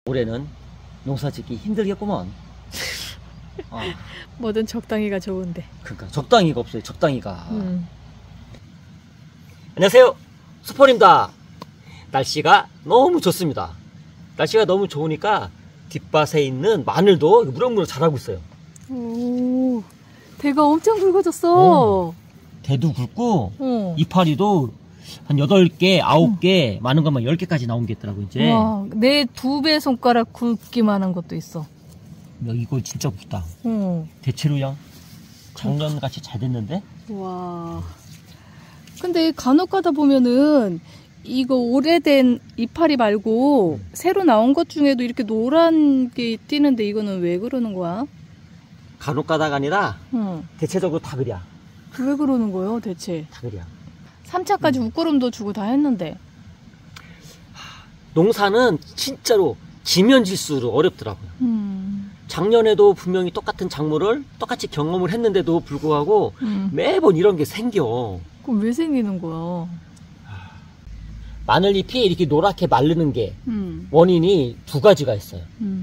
올해는 농사짓기 힘들겠구먼. 뭐든 적당히가 좋은데. 그러니까 적당히가 없어요. 적당히가. 안녕하세요, 수포입니다. 날씨가 너무 좋습니다. 날씨가 너무 좋으니까 뒷밭에 있는 마늘도 무럭무럭 자라고 있어요. 오, 대가 엄청 굵어졌어. 대도 굵고 이파리도 한 8개, 9개, 많은 것만 10개까지 나온 게 있더라고 이제. 와, 내 2배 손가락 굵기만 한 것도 있어. 야, 이거 진짜 굵다. 대체로야 작년같이 잘 됐는데? 와. 근데 간혹 가다 보면은 이거 오래된 이파리 말고 새로 나온 것 중에도 이렇게 노란 게 띄는데 이거는 왜 그러는 거야? 간혹 가다가 아니라 대체적으로 다 그랴. 왜 그러는 거예요 대체? 다 그랴. 3차까지 웃거름도 주고 다 했는데. 농사는 진짜로 지면 질수록 어렵더라고요. 작년에도 분명히 똑같은 작물을 똑같이 경험을 했는데도 불구하고 매번 이런 게 생겨. 그럼 왜 생기는 거야? 마늘잎이 이렇게 노랗게 마르는 게 원인이 2가지가 있어요.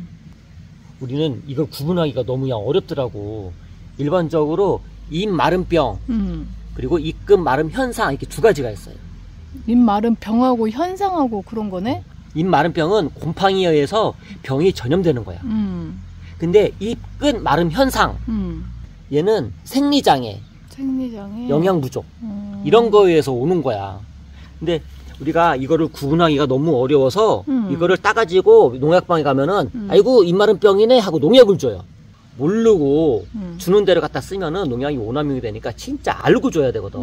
우리는 이걸 구분하기가 너무 어렵더라고. 일반적으로 잎 마름병 그리고 잎끝 마름 현상 이렇게 2가지가 있어요. 잎 마름 병하고 현상하고 그런 거네? 잎 마름병은 곰팡이에 의해서 병이 전염되는 거야. 근데 잎끝 마름 현상 얘는 생리장애, 영양 부족 이런 거에 의해서 오는 거야. 근데 우리가 이거를 구분하기가 너무 어려워서 이거를 따가지고 농약방에 가면은 아이고 잎마름병이네 하고 농약을 줘요. 모르고 주는 대로 갖다 쓰면은 농약이 오남용이 되니까 진짜 알고 줘야 되거든.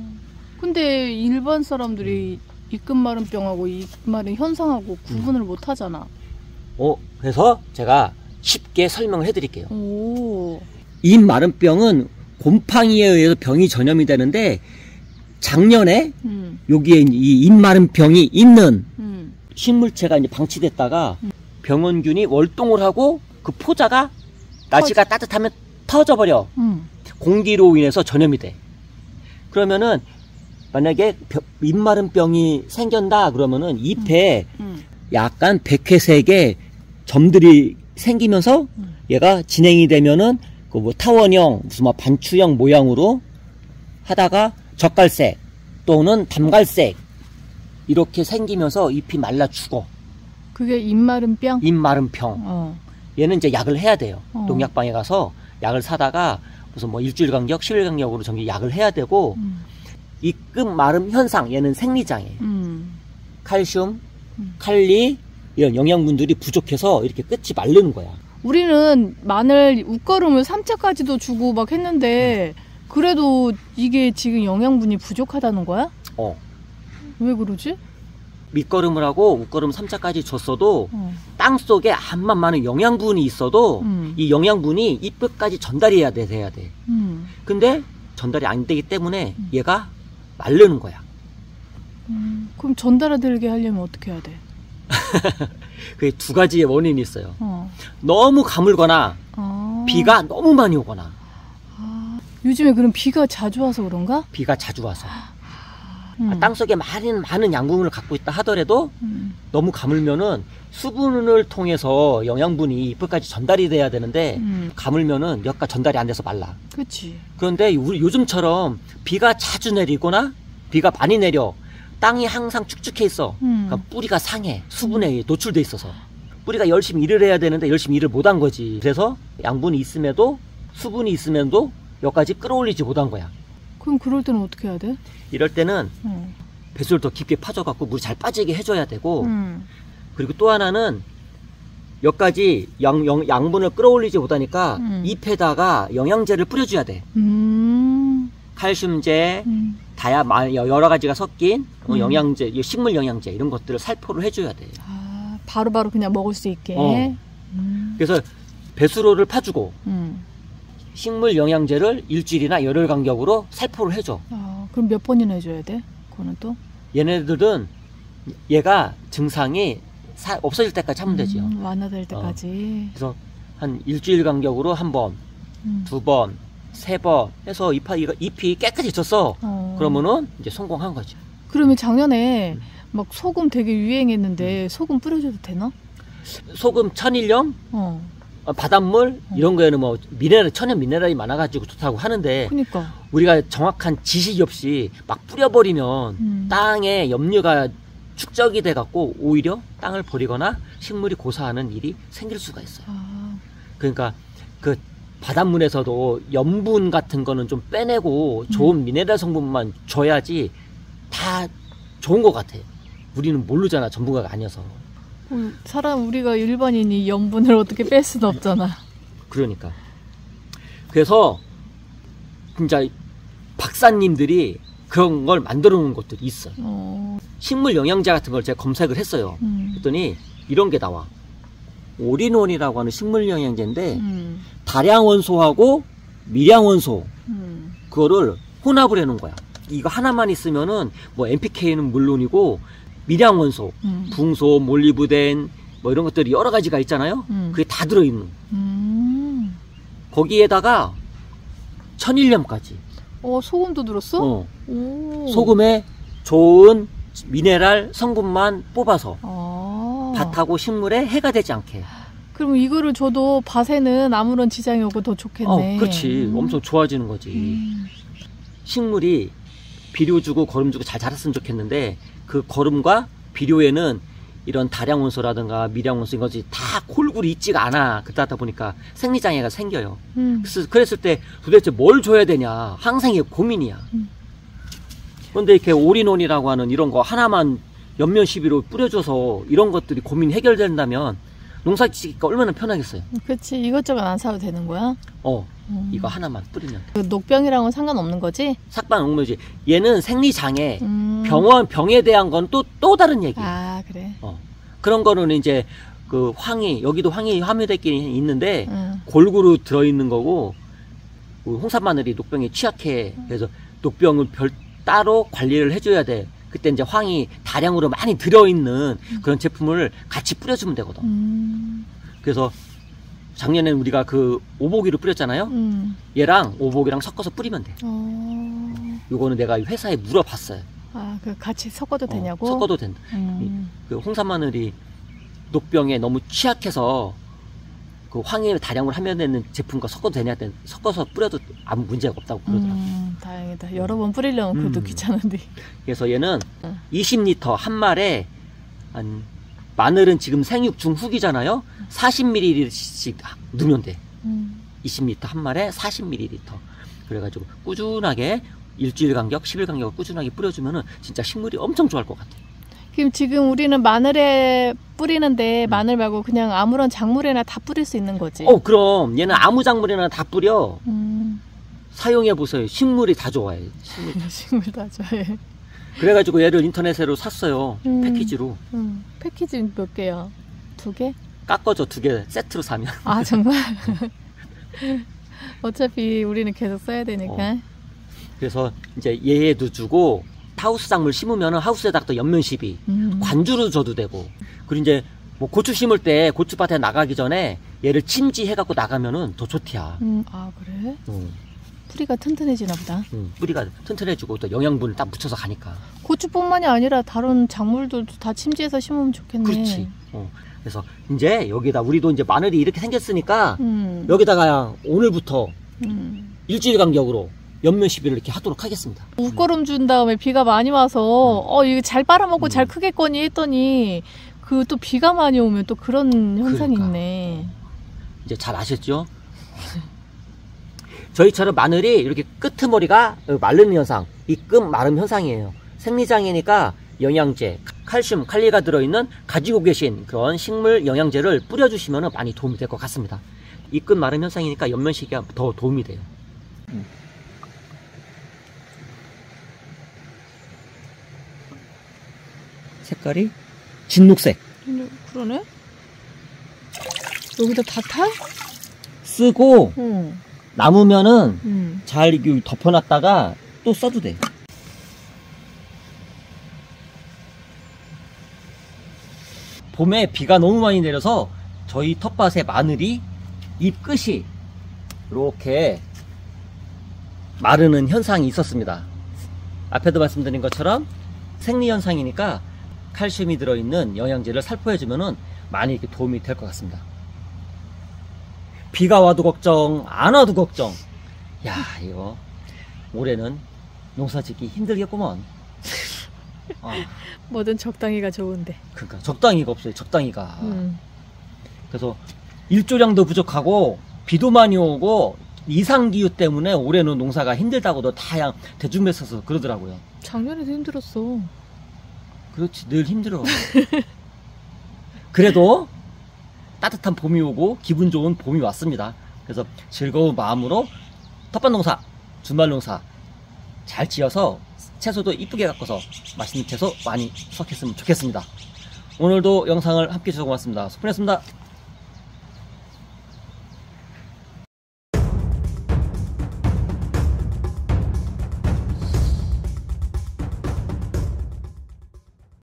근데 일반 사람들이 잎끝마름병하고 잎마름 현상하고 구분을 못 하잖아. 그래서 제가 쉽게 설명을 해드릴게요. 오. 잎마름병은 곰팡이에 의해서 병이 전염이 되는데 작년에 여기에 이 잎마름병이 있는 식물체가 이제 방치됐다가 병원균이 월동을 하고 그 포자가 날씨가 따뜻하면 터져버려. 공기로 인해서 전염이 돼. 그러면은 만약에 잎마름병이 생긴다 그러면은 잎에 약간 백회색의 점들이 생기면서 얘가 진행이 되면은 그 뭐 타원형 무슨 뭐 반추형 모양으로 하다가 젓갈색 또는 담갈색 이렇게 생기면서 잎이 말라 죽어. 그게 잎마름병? 잎마름병. 얘는 이제 약을 해야 돼요. 농약방에 가서 약을 사다가 무슨 뭐 일주일 간격, 10일 간격으로 정기 약을 해야 되고 잎끝 마름 현상 얘는 생리장애. 칼슘, 칼리 이런 영양분들이 부족해서 이렇게 끝이 마르는 거야. 우리는 마늘 웃거름을 3차까지도 주고 막 했는데 그래도 이게 지금 영양분이 부족하다는 거야? 왜 그러지? 밑거름을 하고 웃거름 3차까지 줬어도 땅 속에 암만 많은 영양분이 있어도 이 영양분이 잎끝까지 전달이 돼야 돼. 근데 전달이 안 되기 때문에 얘가 마르는 거야. 그럼 전달되게 하려면 어떻게 해야 돼? 그게 2가지의 원인이 있어요. 너무 가물거나 비가 너무 많이 오거나. 요즘에 그럼 비가 자주 와서 그런가? 비가 자주 와서. 땅속에 많은 양분을 갖고 있다 하더라도 너무 가물면은 수분을 통해서 영양분이 잎끝까지 전달이 돼야 되는데 가물면은 여기가 전달이 안 돼서 말라. 그렇지. 그런데 우리 요즘처럼 비가 자주 내리거나 비가 많이 내려 땅이 항상 축축해 있어. 그러니까 뿌리가 상해. 수분에 노출돼 있어서 뿌리가 열심히 일을 해야 되는데 열심히 일을 못한 거지. 그래서 양분이 있음에도 수분이 있음에도 여기까지 끌어올리지 못한 거야. 그럼 그럴 때는 어떻게 해야 돼? 이럴 때는 배수를 더 깊게 파줘갖고 물이 잘 빠지게 해줘야 되고 그리고 또 하나는 여기까지 양분을 끌어올리지 못하니까 잎에다가 영양제를 뿌려줘야 돼. 칼슘제, 여러 가지가 섞인 영양제, 식물 영양제 이런 것들을 살포를 해줘야 돼. 바로바로 그냥 먹을 수 있게. 그래서 배수로를 파주고 식물 영양제를 일주일이나 열흘 간격으로 살포를 해줘. 그럼 몇 번이나 해줘야 돼? 그거는 또? 얘네들은 얘가 증상이 없어질 때까지 하면 되지요. 완화될 때까지. 그래서 한 일주일 간격으로 1번, 2번, 3번 해서 잎이 깨끗이 졌어. 그러면은 이제 성공한 거지. 그러면 작년에 막 소금 되게 유행했는데 소금 뿌려줘도 되나? 소금, 천일염, 바닷물 이런 거에는 뭐 천연 미네랄이 많아가지고 좋다고 하는데 그러니까. 우리가 정확한 지식이 없이 막 뿌려버리면 땅에 염류가 축적이 돼갖고 오히려 땅을 버리거나 식물이 고사하는 일이 생길 수가 있어요. 그러니까 그 바닷물에서도 염분 같은 거는 좀 빼내고 좋은 미네랄 성분만 줘야지 다 좋은 것 같아요. 우리는 모르잖아. 전문가가 아니어서. 우리가 일반인이 염분을 어떻게 뺄 수는 없잖아. 그러니까. 그래서 진짜 박사님들이 그런 걸 만들어 놓은 것들이 있어요. 식물 영양제 같은 걸 제가 검색을 했어요. 그랬더니 이런 게 나와. 올인원이라고 하는 식물 영양제인데 다량원소하고 미량원소 그거를 혼합을 해놓은 거야. 이거 하나만 있으면은 뭐 NPK는 물론이고 미량원소, 붕소, 몰리브덴 뭐 이런 것들이 여러 가지가 있잖아요. 그게 다 들어있는. 거기에다가 천일염까지. 소금도 들었어? 소금에 좋은 미네랄 성분만 뽑아서 밭하고 식물에 해가 되지 않게. 그럼 이거를 줘도 밭에는 아무런 지장이 없고 더 좋겠네. 그렇지. 엄청 좋아지는 거지. 식물이 비료 주고 거름 주고 잘 자랐으면 좋겠는데 그 거름과 비료에는 이런 다량원소라든가 미량원소 이런 것이 다 골고루 있지가 않아. 그러다 보니까 생리장애가 생겨요. 그랬을 때 도대체 뭘 줘야 되냐 항상 이게 고민이야. 그런데 이렇게 올인원이라고 하는 이런 거 하나만 연면 시비로 뿌려줘서 이런 것들이 고민 해결된다면 농사 짓기가 얼마나 편하겠어요. 그렇지. 이것저것 안 사도 되는 거야? 이거 하나만 뿌리면 돼. 그 녹병이랑은 상관없는 거지? 상관없는 거지. 얘는 생리장애, 병에 대한 건 또 다른 얘기야. 그래. 그런 거는 이제 그 여기도 황이 함유되긴 있는데 골고루 들어있는 거고 홍산 마늘이 녹병에 취약해. 그래서 녹병을 따로 관리를 해줘야 돼. 그때 이제 황이 다량으로 많이 들어있는 그런 제품을 같이 뿌려주면 되거든. 그래서 작년에는 우리가 그 오복이를 뿌렸잖아요. 얘랑 오복이랑 섞어서 뿌리면 돼. 요거는 내가 회사에 물어봤어요. 그 같이 섞어도 되냐고? 섞어도 된다. 그 홍산 마늘이 녹병에 너무 취약해서 그 황이 다량으로 함유되는 제품과 섞어도 되냐 했더니 섞어서 뿌려도 아무 문제가 없다고 그러더라고요. 다행이다. 여러 번 뿌리려면 그것도 귀찮은데. 그래서 얘는 20리터 한 말에 마늘은 지금 생육 중후기잖아요. 40ml씩 넣으면 돼. 20리터 한 말에 40ml. 그래가지고 꾸준하게 일주일 간격, 10일 간격을 꾸준하게 뿌려주면은 진짜 식물이 엄청 좋아할 것 같아. 그럼 지금 우리는 마늘에 뿌리는데 마늘 말고 그냥 아무런 작물에나 다 뿌릴 수 있는 거지? 그럼 얘는 아무 작물에나 다 뿌려. 사용해보세요. 식물이 다 좋아해. 식물 다 좋아해. 그래가지고 얘를 인터넷으로 샀어요. 패키지로. 패키지 몇 개야? 2개? 깎아줘. 2개 세트로 사면. 정말? 어차피 우리는 계속 써야 되니까. 그래서 이제 얘도 주고 하우스 작물 심으면 하우스에다가 또 연면 시비 관주로 줘도 되고. 그리고 이제 뭐 고추 심을 때 고추밭에 나가기 전에 얘를 침지해갖고 나가면은 더 좋디야. 그래? 뿌리가 튼튼해지나 보다. 뿌리가 튼튼해지고 또 영양분을 딱 묻혀서 가니까. 고추뿐만이 아니라 다른 작물들도 다 침지해서 심으면 좋겠네. 그렇지. 그래서 이제 여기다 우리도 이제 마늘이 이렇게 생겼으니까 여기다가 오늘부터 일주일 간격으로 연면 시비를 이렇게 하도록 하겠습니다. 웃거름 준 다음에 비가 많이 와서 이거 잘 빨아먹고 잘 크겠거니 했더니 그 또 비가 많이 오면 또 그런 현상이 있네. 이제 잘 아셨죠? 저희처럼 마늘이 이렇게 끄트머리가 마르는 현상, 이 끝 마름 현상이에요. 생리장애니까 영양제, 칼슘, 칼리가 들어있는 가지고 계신 그런 식물 영양제를 뿌려주시면 많이 도움이 될 것 같습니다. 이 끝 마름 현상이니까 연면 시기가 더 도움이 돼요. 색깔이 진녹색. 그러네? 여기다 다 타? 쓰고 남으면은 잘 덮어놨다가 또 써도 돼. 봄에 비가 너무 많이 내려서 저희 텃밭에 마늘이 잎 끝이 이렇게 마르는 현상이 있었습니다. 앞에도 말씀드린 것처럼 생리 현상이니까 칼슘이 들어있는 영양제를 살포해주면은 많이 이렇게 도움이 될 것 같습니다. 비가 와도 걱정, 안 와도 걱정. 야, 이거 올해는 농사짓기 힘들겠구먼. 뭐든 적당히가 좋은데. 그러니까 적당히가 없어요. 적당히가. 그래서 일조량도 부족하고 비도 많이 오고 이상기후 때문에 올해는 농사가 힘들다고도 다양 대중매서서 그러더라고요. 작년에도 힘들었어. 그렇지, 늘 힘들어. 그래도 따뜻한 봄이 오고 기분 좋은 봄이 왔습니다. 그래서 즐거운 마음으로 텃밭농사, 주말농사 잘 지어서 채소도 이쁘게 가꿔서 맛있는 채소 많이 수확했으면 좋겠습니다. 오늘도 영상을 함께 해주셔서 고맙습니다. 소풍이었습니다.